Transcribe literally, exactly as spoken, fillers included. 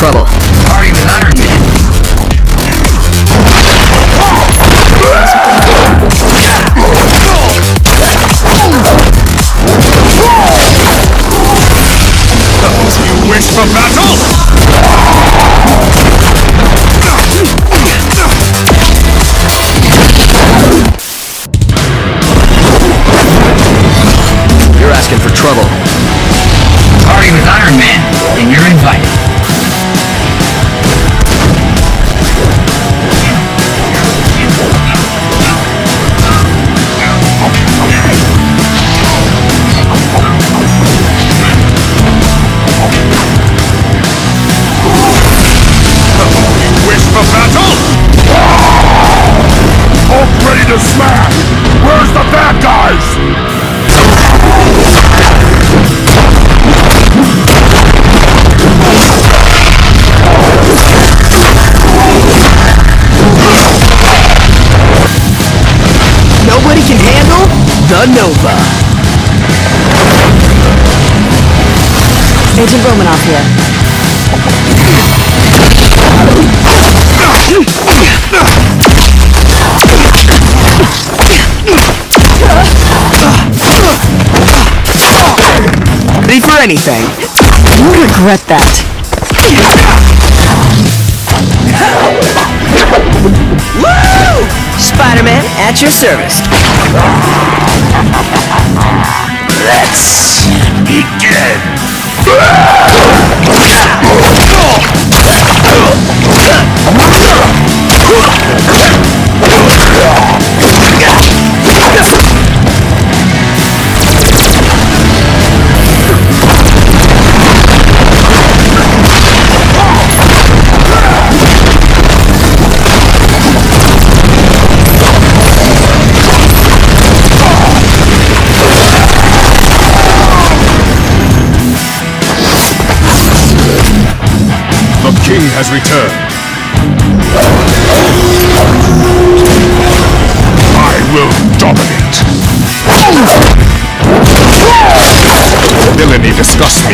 trouble. Party with Iron Man. Those you wish for battle? You're asking for trouble. Party with Iron Man, and you're invited. You wish for battle? All ready to smash! Where's the bad guys? Nobody can handle the Nova. Agent Romanoff here. Ready for anything. You'll regret that. Woo! Spider-Man at your service. Let's begin! The king has returned. I will dominate. Villainy disgusts